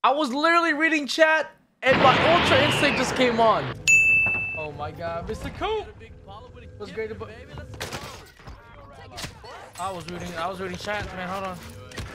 I was literally reading chat and my Ultra Instinct just came on. Oh my god, Mr. Coop. What's great about I was reading chat, man. Hold on.